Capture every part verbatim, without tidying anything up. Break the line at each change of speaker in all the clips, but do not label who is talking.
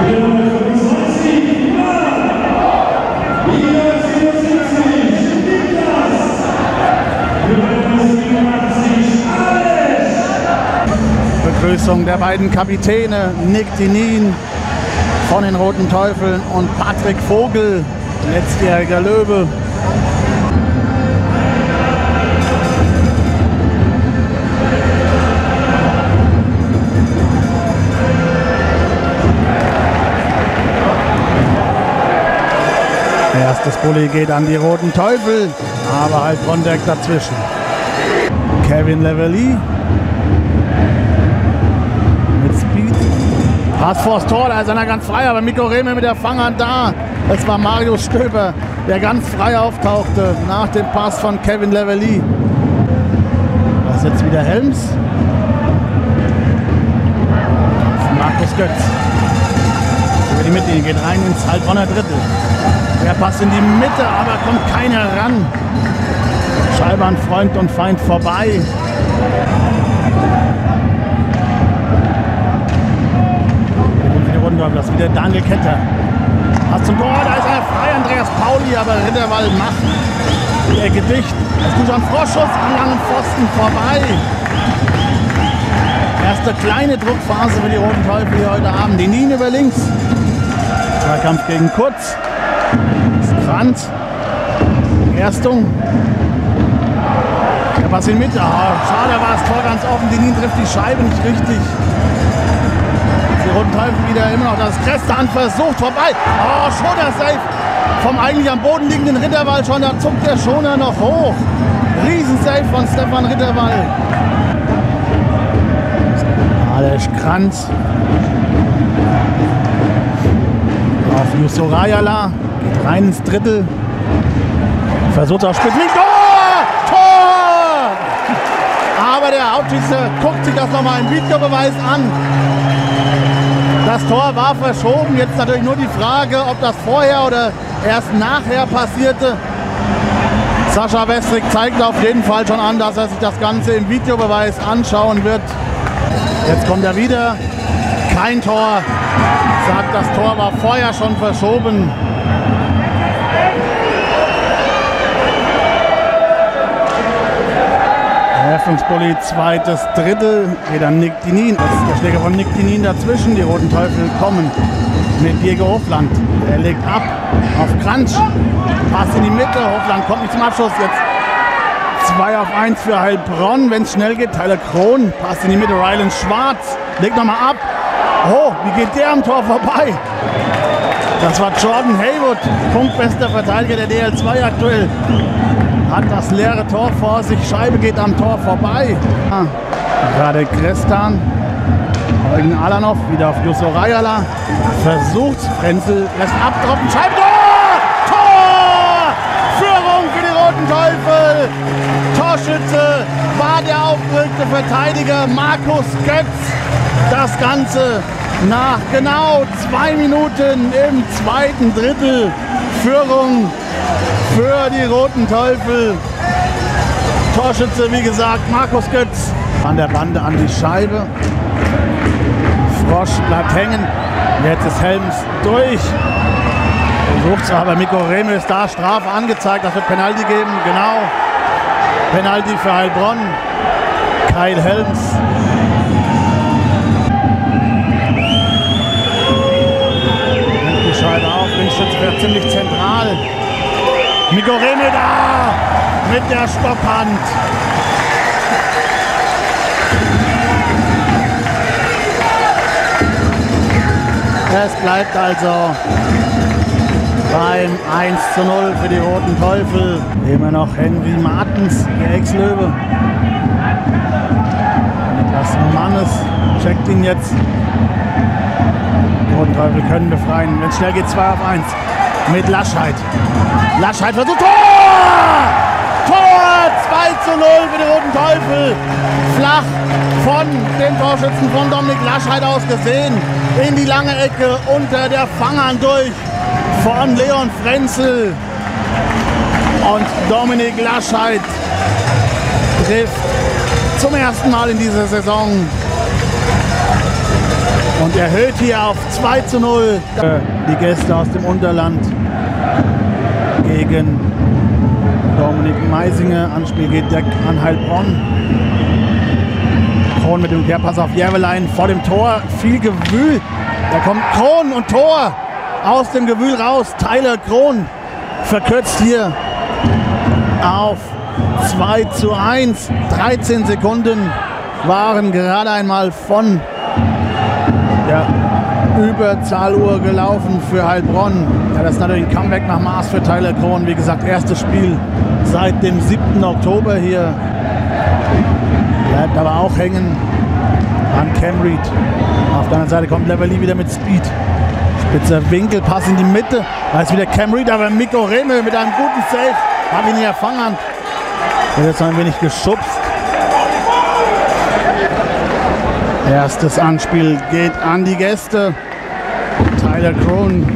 Begrüßung der beiden Kapitäne, Nick Dinin von den Roten Teufeln und Patrick Vogel, letztjähriger Löwe. Erstes Bulli geht an die Roten Teufel, aber halt Brondeck dazwischen. Kevin Leverly mit Speed. Pass vors Tor, da ist einer ganz frei, aber Mikko Rehme mit der Fanghand da. Es war Marius Stöber, der ganz frei auftauchte nach dem Pass von Kevin Leverly. Das ist jetzt wieder Helms. Markus Götz. Über die Mitte, geht rein ins Heilbronner Drittel. Der Pass in die Mitte, aber kommt keiner ran. Scheibe an Freund und Feind vorbei. Das ist wieder Daniel Ketter. Pass zum Tor, da ist er frei, Andreas Pauli, aber Ritterwald macht die Ecke dicht. Es ist ein Vorschuss an langen Pfosten vorbei. Erste kleine Druckphase für die Roten Teufel hier heute Abend. Dinin über links. Zweikampf gegen Kurz. Kranz. Erstung. Der Pass in Mitte. Oh, schade, war das Tor ganz offen. Dinin trifft die Scheibe nicht richtig. Die Roten Teufel wieder immer noch das Krestan versucht vorbei. Oh, Schoner safe vom eigentlich am Boden liegenden Ritterwald schon. Da zuckt der Schoner noch hoch. Riesen-Safe von Stefan Ritterwald. Alex Kranz. Auf Jusso Rajala. Geht rein ins Drittel. Versucht auf Spitzen. Tor! Tor! Aber der Hauptschießer guckt sich das nochmal im Videobeweis an. Das Tor war verschoben. Jetzt natürlich nur die Frage, ob das vorher oder erst nachher passierte. Sascha Westrik zeigt auf jeden Fall schon an, dass er sich das Ganze im Videobeweis anschauen wird. Jetzt kommt er wieder. Kein Tor. Sagt, das Tor war vorher schon verschoben. Eröffnungsbully, zweites Drittel, geht an Nick Dinin. Das ist der Schläger von Nick Dinin dazwischen. Die Roten Teufel kommen mit Diego Hofland. Er legt ab auf Kranz. Pass in die Mitte. Hofland kommt nicht zum Abschluss. Jetzt zwei auf eins für Heilbronn. Wenn es schnell geht, Tyler Krohn. Pass in die Mitte. Rylan Schwarz legt nochmal ab. Oh, wie geht der am Tor vorbei? Das war Jordan Haywood, punktbester Verteidiger der D L zwei aktuell. Hat das leere Tor vor sich, Scheibe geht am Tor vorbei. Ah, gerade Krestan, Eugen Alanov wieder auf Jusso Rajala. Versucht, Frenzel lässt abdroppen, Scheibe, Tor! Tor! Führung für die Roten Teufel. Torschütze war der aufgerückte Verteidiger Markus Götz. Das Ganze nach genau zwei Minuten im zweiten Drittel. Führung für die Roten Teufel. Torschütze, wie gesagt, Markus Götz. An der Bande an die Scheibe. Frosch bleibt hängen. Jetzt ist Helms durch. Versucht aber Mikko Rehme ist da. Strafe angezeigt. Das wird Penalty geben. Genau. Penalty für Heilbronn. Kyle Helms. Nimmt die Scheibe auf. Linksschütze wird ziemlich zentral. Mikko Rehme da mit der Stopphand. Es bleibt also beim eins zu null für die Roten Teufel. Immer noch Henry Martens, der Ex-Löwe. Niklas Mannes checkt ihn jetzt. Die Roten Teufel können befreien. Wenn es schnell geht, zwei auf eins. Mit Laschheit. Laschheit versucht. Tor! Tor! zwei zu null für die Roten Teufel. Flach von dem Torschützen von Dominik Laschheit aus gesehen. In die lange Ecke unter der Fanghand durch von Leon Frenzel. Und Dominik Laschheit trifft zum ersten Mal in dieser Saison. und erhöht hier auf zwei zu null. Die Gäste aus dem Unterland gegen Dominik Meisinger. Anspiel geht direkt an Heilbronn. Kron mit dem Querpass auf Järvelein vor dem Tor. Viel Gewühl. Da kommt Kron und Tor aus dem Gewühl raus. Tyler Kron verkürzt hier auf zwei zu eins. dreizehn Sekunden waren gerade einmal von der Überzahluhr gelaufen für Heilbronn. Ja, das ist natürlich ein Comeback nach Maß für Tyler Kron. Wie gesagt, erstes Spiel seit dem siebten Oktober hier. Bleibt aber auch hängen an Cam Reed. Auf der anderen Seite kommt Leverly wieder mit Speed. Spitzer Winkel, Pass in die Mitte. Da ist wieder Cam Reed, aber Mikko Remmel mit einem guten Save hat ihn hier erfangen. Wird jetzt ein wenig geschubst. Erstes Anspiel geht an die Gäste. Tyler Kron.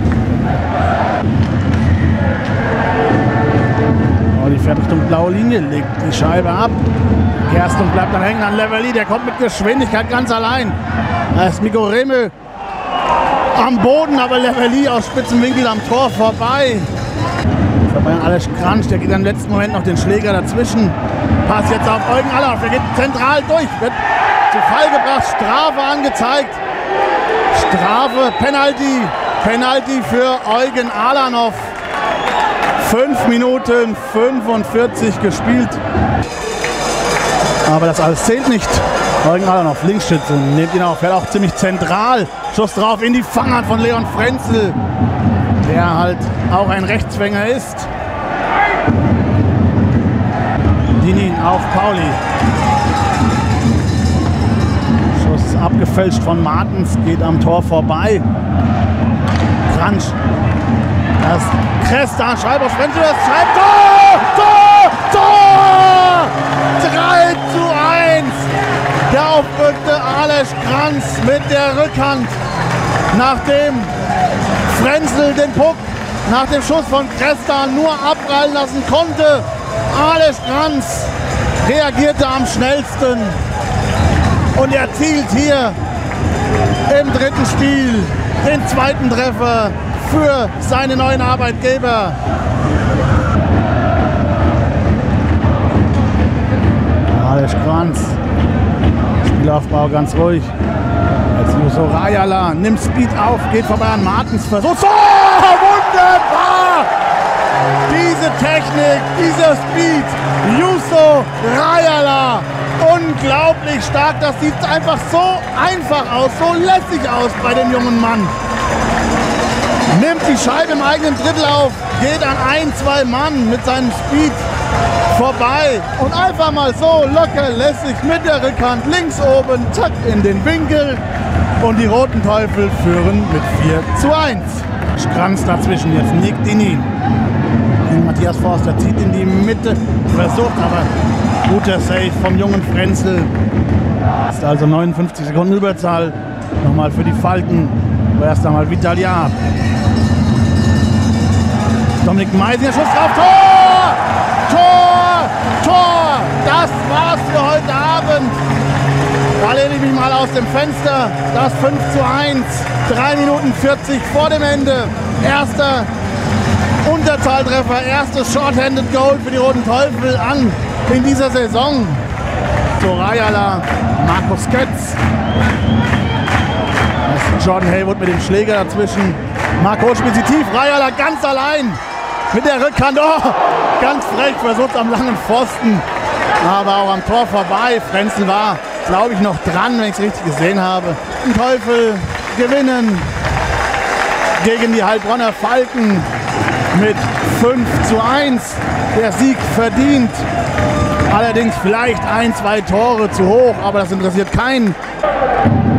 Oh, die fährt Richtung blaue Linie, legt die Scheibe ab. Gerstl bleibt dann hängen an Leverly, der kommt mit Geschwindigkeit ganz allein. Da ist Mikko Remmel am Boden, aber Leverly aus spitzem Winkel am Tor vorbei. Vorbei an Alex Kransch, der geht im letzten Moment noch den Schläger dazwischen. Pass jetzt auf Eugen Alanov, der geht zentral durch, wird zu Fall gebracht, Strafe angezeigt. Strafe, Penalty, Penalty für Eugen Alanov. fünf Minuten fünfundvierzig gespielt. Aber das alles zählt nicht. Eugen Alanov, Linksschütze, nimmt ihn auf, fährt auch ziemlich zentral. Schuss drauf in die Fanghand von Leon Frenzel, der halt auch ein Rechtsfänger ist. Dinin auf Pauli. Schuss abgefälscht von Martens, geht am Tor vorbei. Kransch. Das Kresta, Schreiber, Frenzel, das schreibt Tor! Tor! Tor! drei zu eins! Der aufrückte Alex Kranz mit der Rückhand, nachdem Frenzel den Puck nach dem Schuss von Kresta nur abprallen lassen konnte. Alex Kranz reagierte am schnellsten und erzielt hier im dritten Spiel den zweiten Treffer für seine neuen Arbeitgeber. Alex Kranz, Spielaufbau ganz ruhig. Als Juuso Rajala nimmt Speed auf, geht vorbei an Martens. Versuch. Oh, wunderbar! Diese Technik, dieser Speed, Juuso Rajala, unglaublich stark. Das sieht einfach so einfach aus, so lässig aus bei dem jungen Mann. Nimmt die Scheibe im eigenen Drittel auf, geht an ein, zwei Mann mit seinem Speed vorbei und einfach mal so locker lässig mit der Rückhand links oben, zack, in den Winkel. Und die Roten Teufel führen mit vier zu eins. Kranz dazwischen, jetzt Nick Dinin. Matthias Forster zieht in die Mitte, versucht aber guter Save vom jungen Frenzel. Ist also neunundfünfzig Sekunden Überzahl. Nochmal für die Falken. Erst einmal Vitaliat. Dominik Meisinger, Schuss drauf, Tor! Tor! Tor! Das war's für heute Abend. Da lehne ich mich mal aus dem Fenster. Das fünf zu eins. drei Minuten vierzig vor dem Ende. Erster Unterzahltreffer, erstes Short-Handed Goal für die Roten Teufel an in dieser Saison. Sorayala, Markus Götz. Das ist Jordan Haywood mit dem Schläger dazwischen. Marco spielt sie tief. Rajala ganz allein mit der Rückhand. Oh, ganz frech, versucht am langen Pfosten. Aber auch am Tor vorbei. Frenzel war, glaube ich, noch dran, wenn ich es richtig gesehen habe. Die Teufel gewinnen gegen die Heilbronner Falken mit fünf zu eins. Der Sieg verdient. Allerdings vielleicht ein, zwei Tore zu hoch, aber das interessiert keinen.